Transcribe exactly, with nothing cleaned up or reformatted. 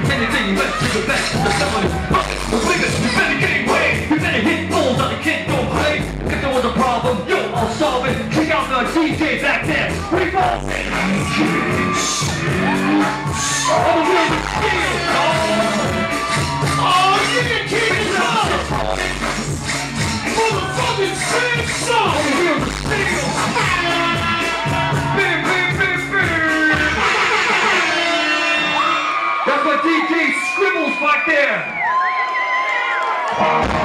Anything you bet to the best, the someone the biggest, you better get away. You better hit balls on the kid, don't play. If there was a problem, yo, I'll solve it. Check out the D J back there. We got it. I'm a real deal, dog. Oh, you can keep it up. Motherfucking sing song. I'm a real deal. Bing, bing, bing, bing. That's what D J scribbles back there.